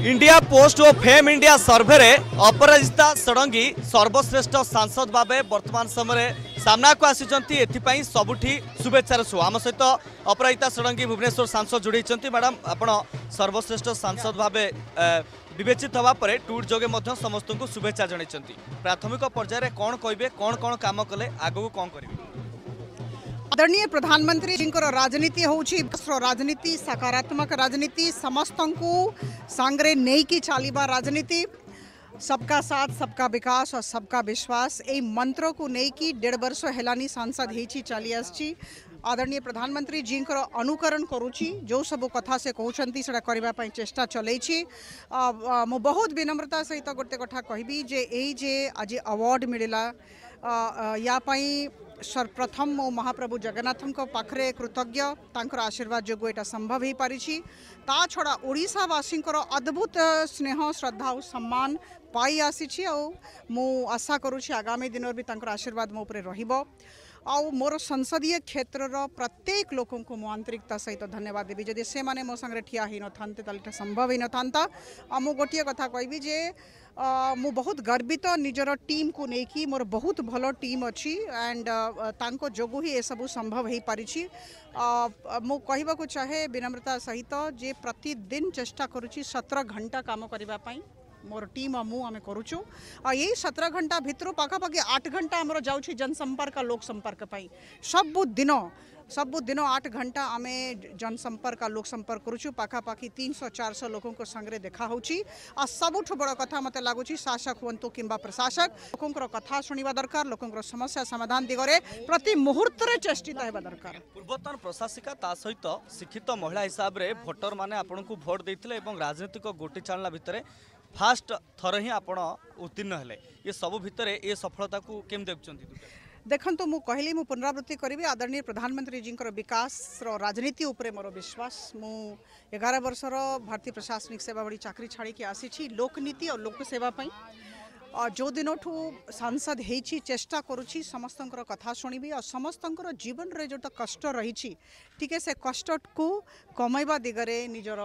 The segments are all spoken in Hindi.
इंडिया पोस्ट और फेम इंडिया सर्वे रे अपराजिता षडंगी सर्वश्रेष्ठ सांसद भावे वर्तमान समय सामना को आसी एथिपाई सबुठी शुभेच्छार सु आम सहित अपराजिता षडंगी भुवनेश्वर सांसद जोड़ी मैडम आपण सर्वश्रेष्ठ सांसद भावे विवेचित हवा पर ट्वीट जोगे समस्त को शुभेच्छा जन प्राथमिक पर्यायर कौन कहे कौन काम कले आगू कौन करेंगे। आदरणीय प्रधानमंत्री जी राजनीति होउछि राजनीति सकारात्मक राजनीति समस्त को सांगरे नहीं की चलवा राजनीति सबका साथ सबका विकास और सबका विश्वास ए मंत्र को नहीं की 1.5 वर्ष हेलानी सांसद ही चली आसी आदरणीय प्रधानमंत्री जी अनुकरण करुच्ची जो सब कथा से कहते से करने चेष्टा चलैछि मु बहुत विनम्रता सहित गोटे कथा कहबी जे आज अवार्ड मिलला या सर्वप्रथम मो महाप्रभु जगन्नाथ पाखरे कृतज्ञ तांकर आशीर्वाद जो एटा संभव हो पारिछि ता छड़ा ओडिशावासी अद्भुत स्नेह श्रद्धा और सम्मान पाई आसी मु आशा करुछि आगामी दिन भी तांकर आशीर्वाद मो उपरे रहिबो आउ मोर संसदीय क्षेत्र प्रत्येक लोकों को मो आंतरिकता सहित धन्यवाद देवी जदि से माने मो संगे ठिया ही न थांते ताले संभव ही न थांता मु गोटिए कथा कहबी जे मु बहुत गर्वित निजर टीम को लेकी मोर बहुत भलो टीम अच्छी एंड तांको जोगु ही ए सब संभव हो पारिछि मु कहबा को चाहे विनम्रता सहित जे प्रतिदिन चेष्टा करुछि 17 घंटा काम करबा पई मोर टीम मु आमे करूछु यही 17 घंटा भितर पाखापाखि 8 घंटा आमर जाउछि जनसंपर्क लोक संपर्क पाई सब दिन 8 घंटा आमे जनसंपर्क लोक संपर्क करूछु पाखापाखि 300-400 लोकों को संगे देखा होछि आ सबुठ बड़ कथा मते लागुछि शासक हुंतु किंबा प्रशासक लोकों कथा सुनिबा दरकार लोकों समस्या समाधान दिगरे प्रति मुहूर्त रे चेष्टित हेबा दरकार। पूर्वतन प्रशासिका ता सहित शिक्षित महिला हिसाब रे भोटर माने आपनकु भोट देथिले एवं राजनीतिक गोटी चालना भितरे फास्ट थर ही आपण उत्तीर्ण हेले ये सब भितर ये सफलता को केम देखुछंती देखंतु मु कहली मु पुनरावृत्ति करी आदरणीय प्रधानमंत्री जी विकास राजनीति उपरे मोर विश्वास मु 11 वर्षर भारतीय प्रशासनिक सेवा बड़ी चाकरी छाड़ी के आसी लोकनीति और लोक सेवा पई जो दिन सांसद होइछि चेष्टा करुछि समस्तंकर कथा शुणिबी और समस्तंकर जीवन रे जो कष्ट रही टिके से कष्ट को कमाइबा दिगरे निजर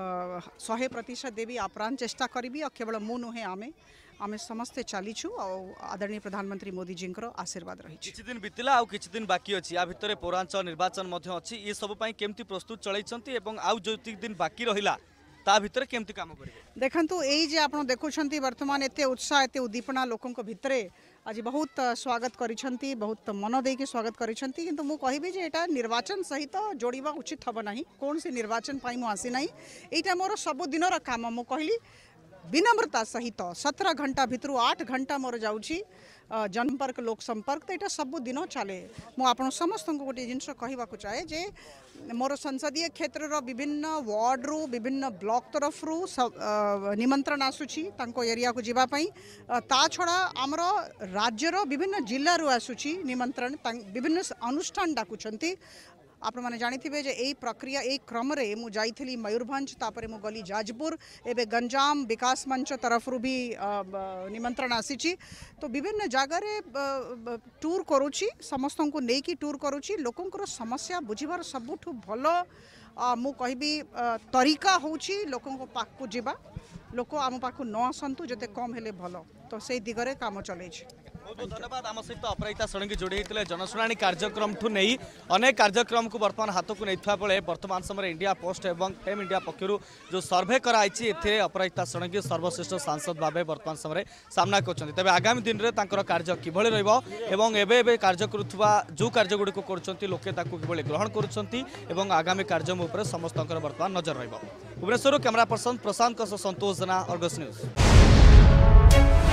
100% देवी आप्राण चेष्टा करी और केवल मु नुहे आमे समस्ते चलीछु और आदरणीय प्रधानमंत्री मोदी जी आशीर्वाद रही किछि दिन बितिला आ किछि दिन बाकी अछि आ भितरे पौरांचल निर्वाचन मध्य अछि ये सब पई केमती प्रस्तुत चलैछंती एवं आ जो दिन बाकी रहिला ता भितर केमती काम करिवे देखंतु एई जे आपण देखुछंती वर्तमान एते उत्साह एते उद्दीपना लोकों को भितरे आज बहुत स्वागत करिछंती बहुत मन देके स्वागत करिछंती किंतु मु कहबी जे एटा निर्वाचन सहित जोड़ीबा उचित हबो नाही कोन से निर्वाचन पाई मु आसी नाही एटा मोर सब दिनर काम मु कहली विनम्रता सहित 17 घंटा भितर 8 घंटा मोर जाउछि जनसंपर्क लोक संपर्क तो यहाँ सब दिन चले मुझे समस्त गोटे जिनस कहवाक चाहे जे मोर संसदीय क्षेत्र विभिन्न वार्ड रु विभिन्न ब्लॉक तरफ रु निमंत्रण आसूची एरिया को जीवाई ता छड़ा आमर राज्यर विभिन्न जिल्ला रु आसूची निमंत्रण विभिन्न अनुष्ठान डाकुछंती आप मैंने जानी जे यही प्रक्रिया एक क्रम रे मु जाइथली मयूरभंज तापरे मु गली जाजपुर एवं गंजाम विकास मंच तरफ रु भी निमंत्रण आसी तो विभिन्न जगार टूर करुच्ची समस्त को लेकिन टूर करुच्ची लोकों समस्या बुझीबार सबुठु भल मु कहबी तरीका होची लोकों पाक को जीवा लोक आम पाक न आसतु जते कम हेले भल तो से दिगरे काम चले। बहुत बहुत धन्यवाद आम सहित अपराजिता षडंगी जोड़ी होते जनशुणी कार्यक्रम ठू नहीं अनेक कार्यक्रम को बर्तमान हाथ को नहीं बेले वर्तमान समय इंडिया पोस्ट एवं फेम इंडिया पक्षर जो सर्वे कराई अपराजिता षडंगी सर्वश्रेष्ठ सांसद भाव वर्तमान समय सामना कर तेज आगामी दिन में कार्य किभली रही कार्य करुवा जो कार्य गुड़िक कर लोके किभली ग्रहण कर आगामी कार्य समस्त बर्तमान नजर रही। Bhubaneswar camera person Prashant Santosh Jena Argus news.